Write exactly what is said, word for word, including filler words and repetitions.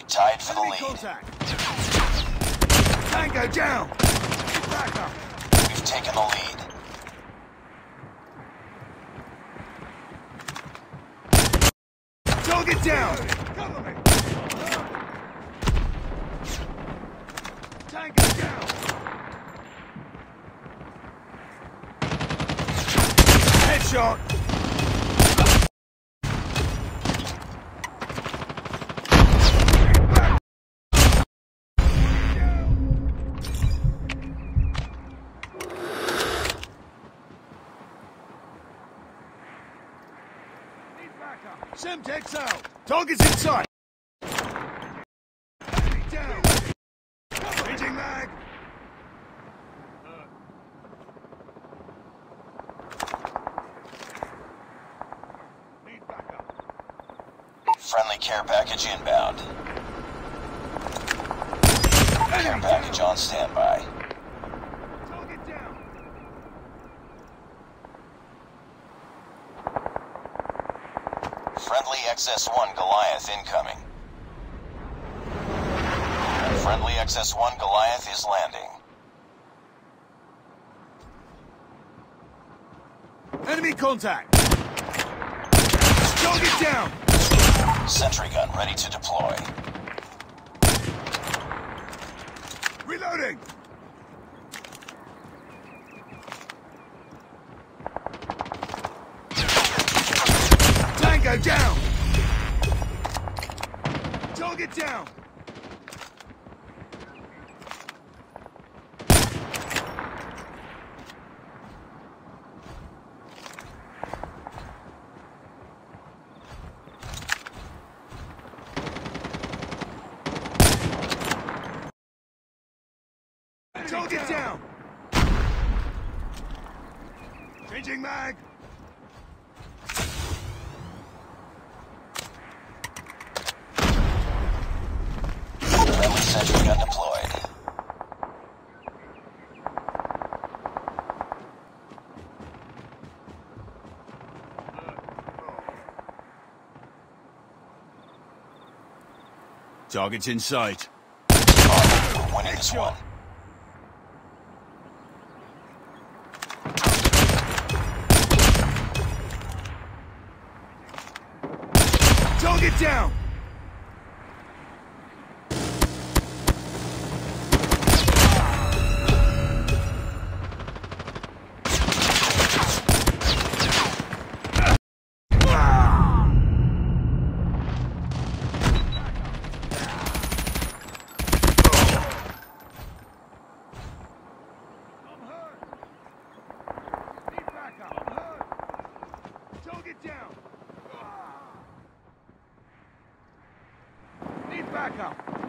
tied for the Enemy lead. contact. Tango down. Back up. We've taken the lead. Target down. Cover me. Tango down. Headshot. Semtex out. Target's in sight. Enemy down. Changing mag. Need backup. Friendly care package inbound. Care Enemy package down. on standby. Target down. Friendly X S one Goliath incoming. Friendly X S one Goliath is landing. Enemy contact. Target down. Sentry gun ready to deploy. Reloading. Tango down. Target down. Target down. Changing mag. Friendly sentry gun deployed. Target's in sight. We're winning this one. Target down. Target down. Need backup.